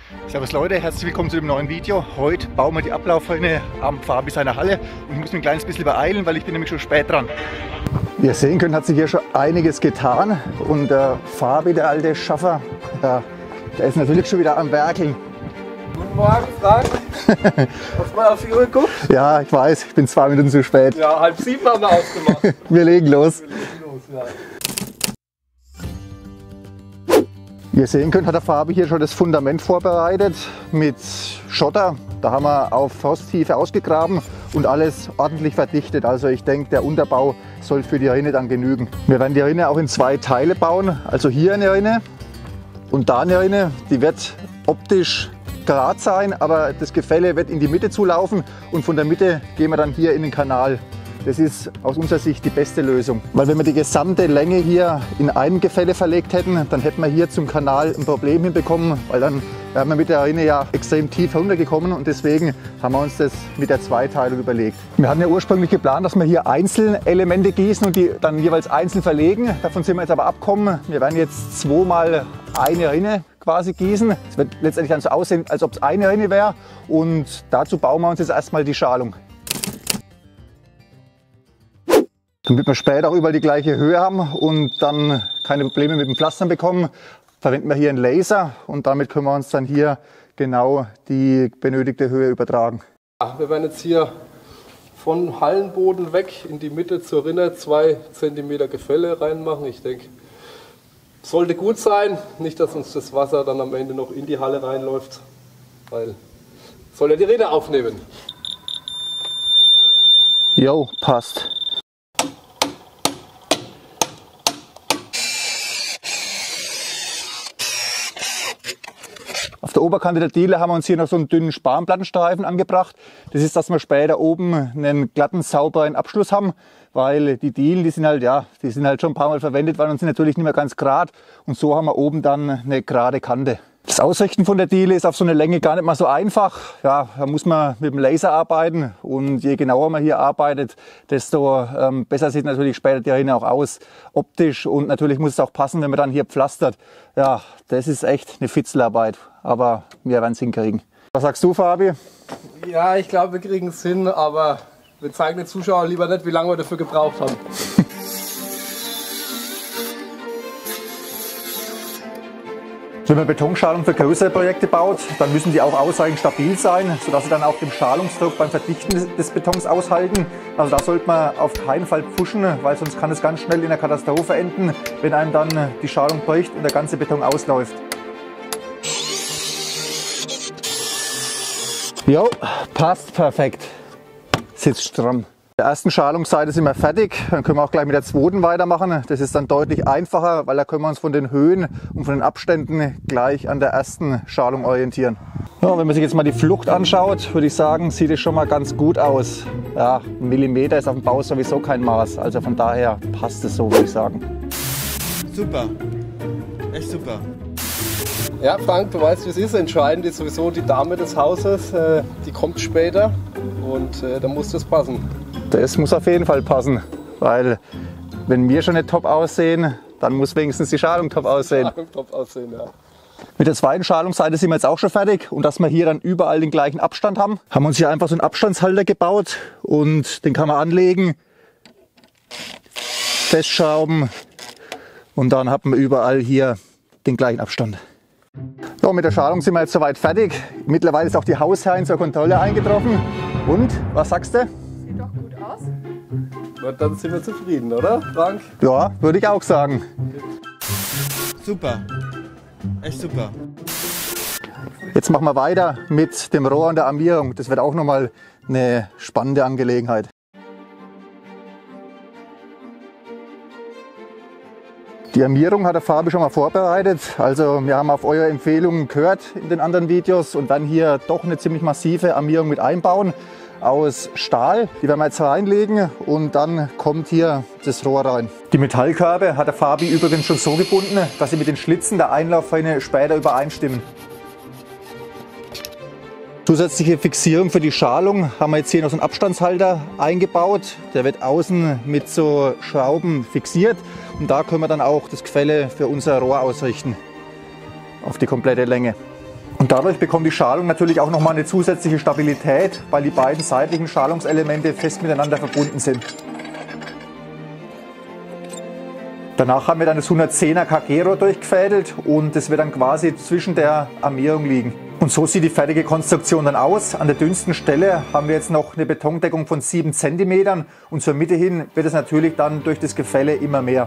Servus Leute, herzlich willkommen zu dem neuen Video. Heute bauen wir die Ablaufrinne am Fabi seiner Halle und ich muss mich ein kleines bisschen beeilen, weil ich bin nämlich schon spät dran. Wie ihr sehen könnt, hat sich hier schon einiges getan und der Fabi, der alte Schaffer, der ist natürlich schon wieder am Werkeln. Guten Morgen, Frank. Hast du mal auf die Uhr geguckt? Ja, ich weiß, ich bin 2 Minuten zu spät. Ja, 6:30 haben wir ausgemacht. Wir legen los. Ja. Wie ihr sehen könnt, hat der Fabi hier schon das Fundament vorbereitet mit Schotter. Da haben wir auf Frosttiefe ausgegraben und alles ordentlich verdichtet. Also ich denke, der Unterbau soll für die Rinne dann genügen. Wir werden die Rinne auch in 2 Teile bauen. Also hier eine Rinne und da eine Rinne. Die wird optisch gerade sein, aber das Gefälle wird in die Mitte zulaufen und von der Mitte gehen wir dann hier in den Kanal. Das ist aus unserer Sicht die beste Lösung. Weil wenn wir die gesamte Länge hier in einem Gefälle verlegt hätten, dann hätten wir hier zum Kanal ein Problem hinbekommen, weil dann wären wir mit der Rinne ja extrem tief heruntergekommen und deswegen haben wir uns das mit der Zweiteilung überlegt. Wir hatten ja ursprünglich geplant, dass wir hier Einzelelemente gießen und die dann jeweils einzeln verlegen. Davon sind wir jetzt aber abgekommen. Wir werden jetzt 2-mal eine Rinne quasi gießen. Es wird letztendlich dann so aussehen, als ob es eine Rinne wäre und dazu bauen wir uns jetzt erstmal die Schalung. Damit wir später auch überall die gleiche Höhe haben und dann keine Probleme mit dem Pflastern bekommen, verwenden wir hier einen Laser und damit können wir uns dann hier genau die benötigte Höhe übertragen. Ja, wir werden jetzt hier von Hallenboden weg in die Mitte zur Rinne 2 cm Gefälle reinmachen. Ich denke, sollte gut sein. Nicht, dass uns das Wasser dann am Ende noch in die Halle reinläuft, weil soll ja die Rinne aufnehmen. Jo, passt. Auf der Oberkante der Diele haben wir uns hier noch so einen dünnen Spanplattenstreifen angebracht. Das ist, dass wir später oben einen glatten, sauberen Abschluss haben, weil die Dielen, die sind halt schon ein paar Mal verwendet worden und sind natürlich nicht mehr ganz gerade. Und so haben wir oben dann eine gerade Kante. Das Ausrichten von der Diele ist auf so eine Länge gar nicht mal so einfach. Ja, da muss man mit dem Laser arbeiten und je genauer man hier arbeitet, desto besser sieht natürlich später die Rinne auch aus, optisch, und natürlich muss es auch passen, wenn man dann hier pflastert. Ja, das ist echt eine Fitzelarbeit, aber wir werden es hinkriegen. Was sagst du, Fabi? Ja, ich glaube, wir kriegen es hin, aber wir zeigen den Zuschauern lieber nicht, wie lange wir dafür gebraucht haben. Wenn man Betonschalung für größere Projekte baut, dann müssen die auch ausreichend stabil sein, sodass sie dann auch dem Schalungsdruck beim Verdichten des Betons aushalten. Also da sollte man auf keinen Fall pfuschen, weil sonst kann es ganz schnell in einer Katastrophe enden, wenn einem dann die Schalung bricht und der ganze Beton ausläuft. Jo, passt perfekt. Sitzt stramm. Mit der ersten Schalungsseite sind wir fertig, dann können wir auch gleich mit der zweiten weitermachen. Das ist dann deutlich einfacher, weil da können wir uns von den Höhen und von den Abständen gleich an der ersten Schalung orientieren. Ja, wenn man sich jetzt mal die Flucht anschaut, würde ich sagen, sieht es schon mal ganz gut aus. Ja, 1 Millimeter ist auf dem Bau sowieso kein Maß, also von daher passt es so, würde ich sagen. Super, echt super. Ja, Frank, du weißt, wie es ist. Entscheidend ist sowieso die Dame des Hauses, die kommt später und da muss das passen. Das muss auf jeden Fall passen, weil wenn wir schon nicht top aussehen, dann muss wenigstens die Schalung top aussehen. Top aussehen, ja. Mit der zweiten Schalungsseite sind wir jetzt auch schon fertig und dass wir hier dann überall den gleichen Abstand haben, haben wir uns hier einfach so einen Abstandshalter gebaut und den kann man anlegen, festschrauben und dann hat man überall hier den gleichen Abstand. So, mit der Schalung sind wir jetzt soweit fertig. Mittlerweile ist auch die Hausherrin zur Kontrolle eingetroffen. Und, was sagst du? Sieht doch gut aus. Und dann sind wir zufrieden, oder, Frank? Ja, würde ich auch sagen. Super, echt super. Jetzt machen wir weiter mit dem Rohr und der Armierung. Das wird auch nochmal eine spannende Angelegenheit. Die Armierung hat der Fabi schon mal vorbereitet. Also wir haben auf eure Empfehlungen gehört in den anderen Videos und dann hier doch eine ziemlich massive Armierung mit einbauen aus Stahl. Die werden wir jetzt reinlegen und dann kommt hier das Rohr rein. Die Metallkörbe hat der Fabi übrigens schon so gebunden, dass sie mit den Schlitzen der Einlaufrinne später übereinstimmen. Zusätzliche Fixierung für die Schalung haben wir jetzt hier noch so einen Abstandshalter eingebaut. Der wird außen mit so Schrauben fixiert und da können wir dann auch das Gefälle für unser Rohr ausrichten auf die komplette Länge. Und dadurch bekommt die Schalung natürlich auch nochmal eine zusätzliche Stabilität, weil die beiden seitlichen Schalungselemente fest miteinander verbunden sind. Danach haben wir dann das 110er Kagero durchgefädelt und das wird dann quasi zwischen der Armierung liegen. Und so sieht die fertige Konstruktion dann aus. An der dünnsten Stelle haben wir jetzt noch eine Betondeckung von 7 cm und zur Mitte hin wird es natürlich dann durch das Gefälle immer mehr.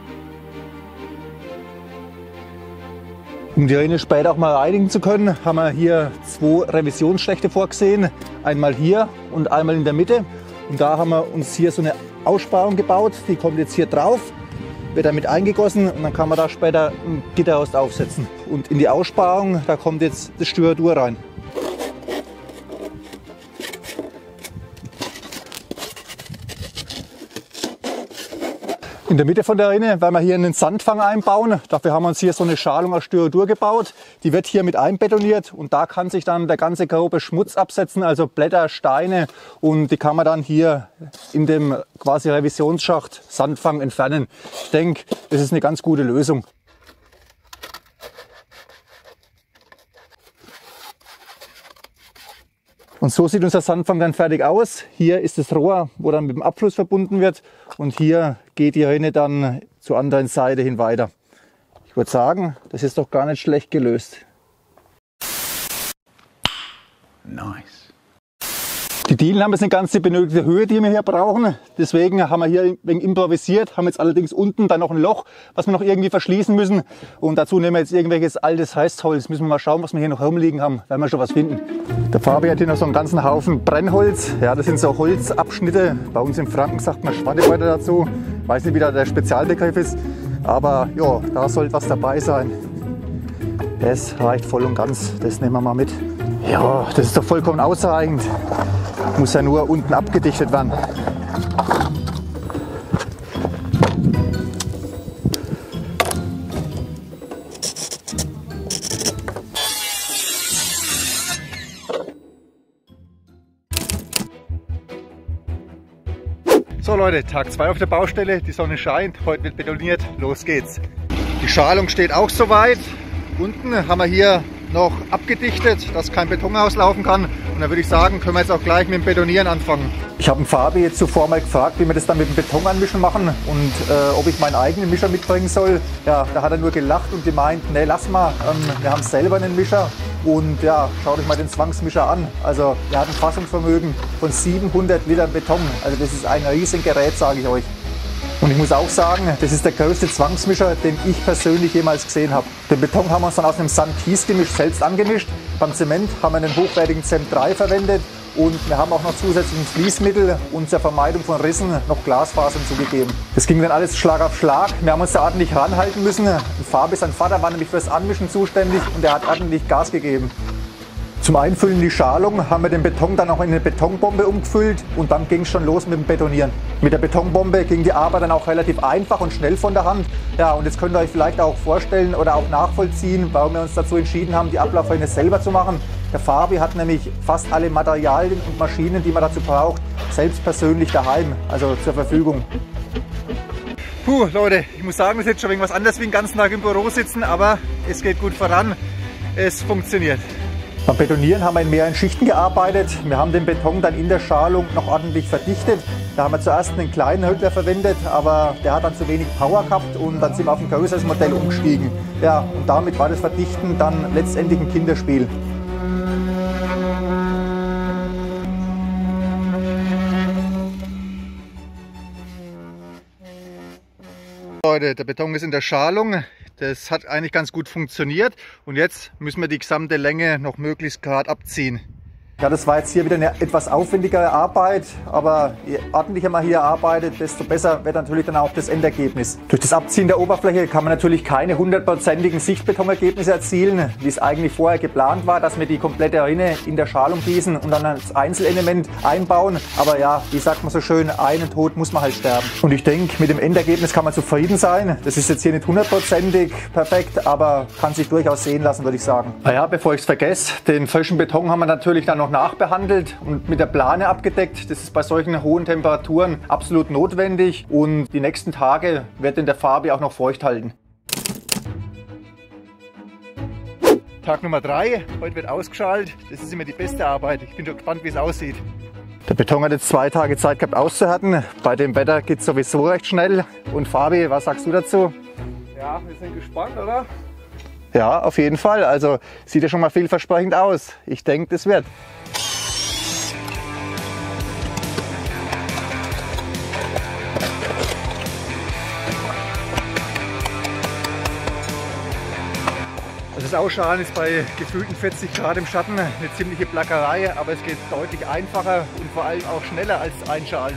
Um die Rinne später auch mal reinigen zu können, haben wir hier 2 Revisionsschlächte vorgesehen. Einmal hier und einmal in der Mitte. Und da haben wir uns hier so eine Aussparung gebaut, die kommt jetzt hier drauf. Wird damit eingegossen und dann kann man da später ein Gitterrost aufsetzen. Und in die Aussparung, da kommt jetzt das Styradur rein. In der Mitte von der Rinne werden wir hier einen Sandfang einbauen. Dafür haben wir uns hier so eine Schalung aus Styradur gebaut. Die wird hier mit einbetoniert und da kann sich dann der ganze grobe Schmutz absetzen, also Blätter, Steine, und die kann man dann hier in dem quasi Revisionsschacht Sandfang entfernen. Ich denke, das ist eine ganz gute Lösung. Und so sieht unser Sandfang dann fertig aus. Hier ist das Rohr, wo dann mit dem Abfluss verbunden wird. Und hier geht die Rinne dann zur anderen Seite hin weiter. Ich würde sagen, das ist doch gar nicht schlecht gelöst. Nice. Die Dielen haben jetzt eine ganze benötigte Höhe, die wir hier brauchen. Deswegen haben wir hier ein wenig improvisiert, haben jetzt allerdings unten dann noch ein Loch, was wir noch irgendwie verschließen müssen. Und dazu nehmen wir jetzt irgendwelches altes Heißholz. Müssen wir mal schauen, was wir hier noch rumliegen haben, werden wir schon was finden. Der Fabi hat hier noch so einen ganzen Haufen Brennholz. Ja, das sind so Holzabschnitte. Bei uns in Franken sagt man Schwattebäuter dazu. Ich weiß nicht, wie da der Spezialbegriff ist. Aber ja, da sollte was dabei sein. Das reicht voll und ganz. Das nehmen wir mal mit. Ja, das ist doch vollkommen ausreichend. Muss ja nur unten abgedichtet werden. So Leute, Tag 2 auf der Baustelle, die Sonne scheint, heute wird betoniert, los geht's. Die Schalung steht auch soweit. Unten haben wir hier noch abgedichtet, dass kein Beton auslaufen kann. Und dann würde ich sagen, können wir jetzt auch gleich mit dem Betonieren anfangen. Ich habe den Fabi jetzt zuvor mal gefragt, wie wir das dann mit dem Beton anmischen machen und ob ich meinen eigenen Mischer mitbringen soll. Ja, da hat er nur gelacht und gemeint, nee, lass mal, wir haben selber einen Mischer. Und ja, schaut euch mal den Zwangsmischer an. Also er hat ein Fassungsvermögen von 700 Litern Beton. Also das ist ein riesen Gerät, sage ich euch. Und ich muss auch sagen, das ist der größte Zwangsmischer, den ich persönlich jemals gesehen habe. Den Beton haben wir uns dann aus einem Sand-Kies-Gemisch selbst angemischt. Beim Zement haben wir einen hochwertigen CEM 3 verwendet und wir haben auch noch zusätzlich ein Fließmittel und zur Vermeidung von Rissen noch Glasfasern zugegeben. Das ging dann alles Schlag auf Schlag. Wir haben uns da ordentlich ranhalten müssen. Fabi, sein Vater, war nämlich fürs Anmischen zuständig und er hat ordentlich Gas gegeben. Zum Einfüllen in die Schalung haben wir den Beton dann auch in eine Betonbombe umgefüllt und dann ging es schon los mit dem Betonieren. Mit der Betonbombe ging die Arbeit dann auch relativ einfach und schnell von der Hand. Ja, und jetzt könnt ihr euch vielleicht auch vorstellen oder auch nachvollziehen, warum wir uns dazu entschieden haben, die Ablaufrinne selber zu machen. Der Fabi hat nämlich fast alle Materialien und Maschinen, die man dazu braucht, selbst persönlich daheim, also zur Verfügung. Puh, Leute, ich muss sagen, das ist jetzt schon irgendwas anderes wie den ganzen Tag im Büro sitzen, aber es geht gut voran, es funktioniert. Beim Betonieren haben wir in mehreren Schichten gearbeitet. Wir haben den Beton dann in der Schalung noch ordentlich verdichtet. Da haben wir zuerst einen kleinen Hüttler verwendet, aber der hat dann zu wenig Power gehabt und dann sind wir auf ein größeres Modell umgestiegen. Ja, und damit war das Verdichten dann letztendlich ein Kinderspiel. Leute, der Beton ist in der Schalung. Das hat eigentlich ganz gut funktioniert und jetzt müssen wir die gesamte Länge noch möglichst gerade abziehen. Ja, das war jetzt hier wieder eine etwas aufwendigere Arbeit, aber je ordentlicher man hier arbeitet, desto besser wird natürlich dann auch das Endergebnis. Durch das Abziehen der Oberfläche kann man natürlich keine 100%igen Sichtbetonergebnisse erzielen, wie es eigentlich vorher geplant war, dass wir die komplette Rinne in der Schalung gießen und dann als Einzelelement einbauen. Aber ja, wie sagt man so schön, einen Tod muss man halt sterben. Und ich denke, mit dem Endergebnis kann man zufrieden sein. Das ist jetzt hier nicht 100%ig perfekt, aber kann sich durchaus sehen lassen, würde ich sagen. Naja, bevor ich es vergesse, den frischen Beton haben wir natürlich dann noch nachbehandelt und mit der Plane abgedeckt. Das ist bei solchen hohen Temperaturen absolut notwendig und die nächsten Tage wird den der Fabi auch noch feucht halten. Tag Nummer 3, heute wird ausgeschaltet. Das ist immer die beste Arbeit. Ich bin schon gespannt, wie es aussieht. Der Beton hat jetzt 2 Tage Zeit gehabt auszuhärten. Bei dem Wetter geht es sowieso recht schnell. Und Fabi, was sagst du dazu? Ja, wir sind gespannt, oder? Ja, auf jeden Fall. Also sieht ja schon mal vielversprechend aus. Ich denke, das wird. Das Ausschalen ist bei gefühlten 40 Grad im Schatten eine ziemliche Plackerei, aber es geht deutlich einfacher und vor allem auch schneller als Einschalen.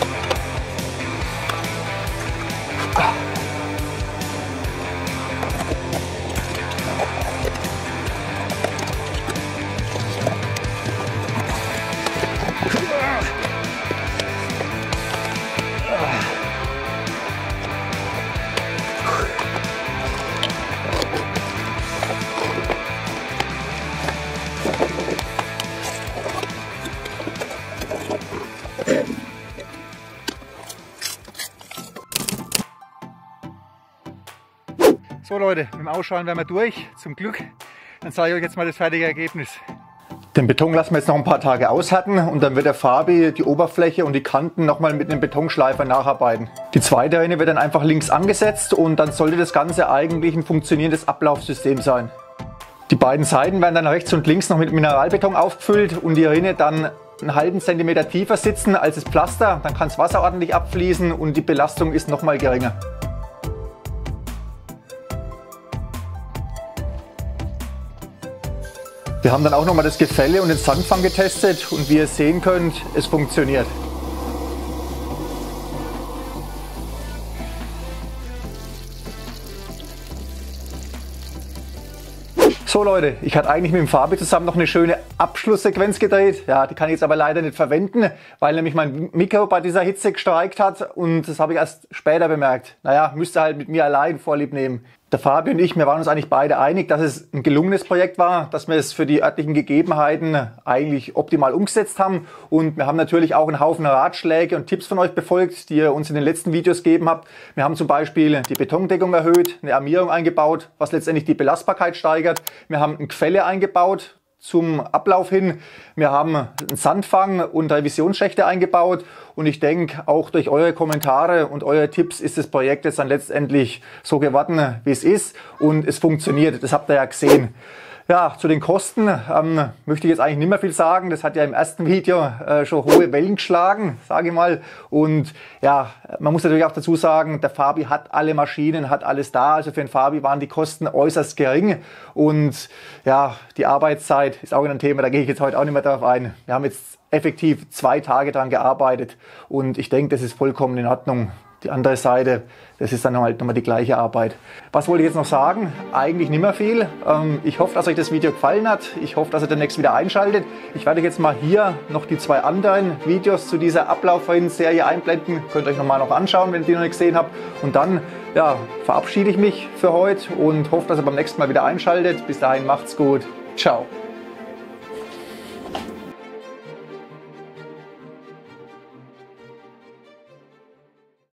So Leute, mit dem Ausschalen wären wir durch, zum Glück. Dann zeige ich euch jetzt mal das fertige Ergebnis. Den Beton lassen wir jetzt noch ein paar Tage aushärten und dann wird der Fabi die Oberfläche und die Kanten nochmal mit einem Betonschleifer nacharbeiten. Die zweite Rinne wird dann einfach links angesetzt und dann sollte das Ganze eigentlich ein funktionierendes Ablaufsystem sein. Die beiden Seiten werden dann rechts und links noch mit Mineralbeton aufgefüllt und die Rinne dann einen halben Zentimeter tiefer sitzen als das Pflaster. Dann kann das Wasser ordentlich abfließen und die Belastung ist nochmal geringer. Wir haben dann auch nochmal das Gefälle und den Sandfang getestet und wie ihr sehen könnt, es funktioniert. So Leute, ich hatte eigentlich mit dem Fabi zusammen noch eine schöne Abschlusssequenz gedreht. Ja, die kann ich jetzt aber leider nicht verwenden, weil nämlich mein Mikro bei dieser Hitze gestreikt hat und das habe ich erst später bemerkt. Naja, müsst ihr halt mit mir allein Vorlieb nehmen. Der Fabi und ich, wir waren uns eigentlich beide einig, dass es ein gelungenes Projekt war, dass wir es für die örtlichen Gegebenheiten eigentlich optimal umgesetzt haben. Und wir haben natürlich auch einen Haufen Ratschläge und Tipps von euch befolgt, die ihr uns in den letzten Videos gegeben habt. Wir haben zum Beispiel die Betondeckung erhöht, eine Armierung eingebaut, was letztendlich die Belastbarkeit steigert. Wir haben ein Gefälle eingebaut zum Ablauf hin. Wir haben einen Sandfang und Revisionsschächte eingebaut und ich denke, auch durch eure Kommentare und eure Tipps ist das Projekt jetzt dann letztendlich so geworden, wie es ist und es funktioniert. Das habt ihr ja gesehen. Ja, zu den Kosten möchte ich jetzt eigentlich nicht mehr viel sagen. Das hat ja im ersten Video schon hohe Wellen geschlagen, sage ich mal. Und ja, man muss natürlich auch dazu sagen, der Fabi hat alle Maschinen, hat alles da. Also für den Fabi waren die Kosten äußerst gering. Und ja, die Arbeitszeit ist auch ein Thema, da gehe ich jetzt heute auch nicht mehr darauf ein. Wir haben jetzt effektiv 2 Tage daran gearbeitet und ich denke, das ist vollkommen in Ordnung. Die andere Seite, das ist dann halt nochmal die gleiche Arbeit. Was wollte ich jetzt noch sagen? Eigentlich nicht mehr viel. Ich hoffe, dass euch das Video gefallen hat. Ich hoffe, dass ihr demnächst wieder einschaltet. Ich werde jetzt mal hier noch die 2 anderen Videos zu dieser Ablaufserie einblenden. Könnt ihr euch noch anschauen, wenn ihr die noch nicht gesehen habt. Und dann ja, verabschiede ich mich für heute und hoffe, dass ihr beim nächsten Mal wieder einschaltet. Bis dahin macht's gut. Ciao.